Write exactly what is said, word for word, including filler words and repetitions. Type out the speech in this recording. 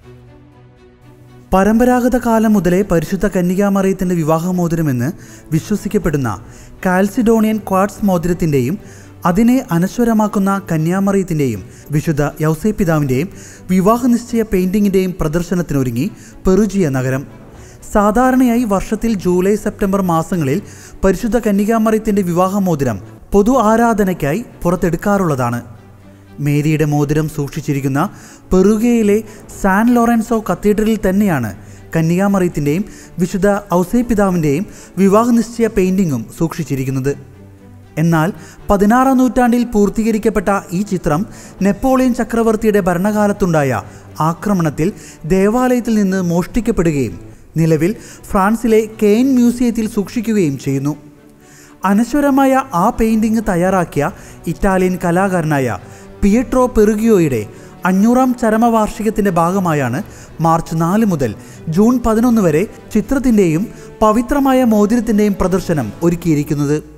പരമ്പരാഗത കാലം മുതലേ പരിശുദ്ധ കന്യകാമറിയത്തിൻ്റെ വിവാഹമോതിരമെന്ന് വിശ്വസിക്കപ്പെടുന്ന കാൽസിഡോണിയൻ ക്വാർട്സ് മോതിരത്തിൻ്റെയും അതിനെ അനശ്വരമാക്കുന്ന കന്യാമറിയത്തിൻ്റെയും വിശുദ്ധ യൗസേപ്പിതാവിൻ്റെയും വിവാഹ നിശ്ചയ പെയിൻറ്റിങ്ങിൻ്റെയും പ്രദർശനത്തിനൊരുങ്ങി പെറുജിയ നഗരം. സാധാരണയായി വർഷത്തിൽ ജൂലൈ സെപ്റ്റംബർ മാസങ്ങളിൽ പരിശുദ്ധ കന്യകാമറിയത്തിൻ്റെ വിവാഹമോതിരം പൊതു ആരാധനയ്ക്കായി പുറത്തെടുക്കാറുള്ളതാണ്. മേരിയുടെ മോതിരം സൂക്ഷിച്ചിരിക്കുന്ന പെറുഗയിലെ സാൻ ലോറൻസോ കത്തീഡ്രലിൽ തന്നെയാണ് കന്യകാമറിയത്തിൻ്റെയും വിശുദ്ധ ഔസേപ്പിതാവിൻ്റെയും വിവാഹ നിശ്ചയ പെയിൻറ്റിങ്ങും സൂക്ഷിച്ചിരിക്കുന്നത്. എന്നാൽ പതിനാറാം നൂറ്റാണ്ടിൽ പൂർത്തീകരിക്കപ്പെട്ട ഈ ചിത്രം നെപ്പോളിയൻ ചക്രവർത്തിയുടെ ഭരണകാലത്തുണ്ടായ ആക്രമണത്തിൽ ദേവാലയത്തിൽ നിന്ന് മോഷ്ടിക്കപ്പെടുകയും നിലവിൽ ഫ്രാൻസിലെ കെയ്ൻ മ്യൂസിയത്തിൽ സൂക്ഷിക്കുകയും ചെയ്യുന്നു. അനശ്വരമായ ആ പെയിൻറ്റിങ് തയ്യാറാക്കിയ ഇറ്റാലിയൻ കലാകാരനായ പിയട്രോ പെറുഗിയോയുടെ അഞ്ഞൂറാം ചരമവാർഷികത്തിൻ്റെ ഭാഗമായാണ് മാർച്ച് നാല് മുതൽ ജൂൺ പതിനൊന്ന് വരെ ചിത്രത്തിൻ്റെയും പവിത്രമായ മോതിരത്തിൻ്റെയും പ്രദർശനം ഒരുക്കിയിരിക്കുന്നത്.